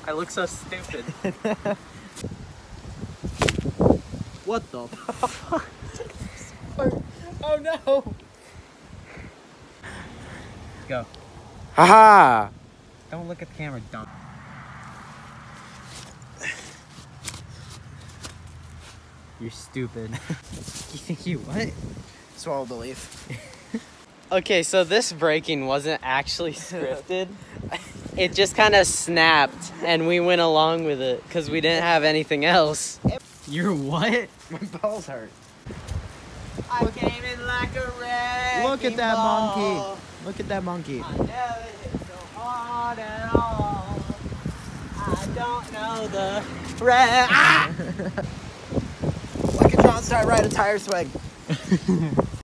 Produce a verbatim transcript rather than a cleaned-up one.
I look so stupid. What the fuck? Oh no! Go. Haha! Don't look at the camera, dumb. You're stupid. You think you what? Swallow the leaf. Okay, so this breaking wasn't actually scripted. It just kind of snapped, and we went along with it because we didn't have anything else. You're what? My balls hurt. I came in like a wrecking Look at that ball. monkey. Look at that monkey. I never hit so hard at all. I don't know the rest. Ah! Like a John Starr ride a tire swag.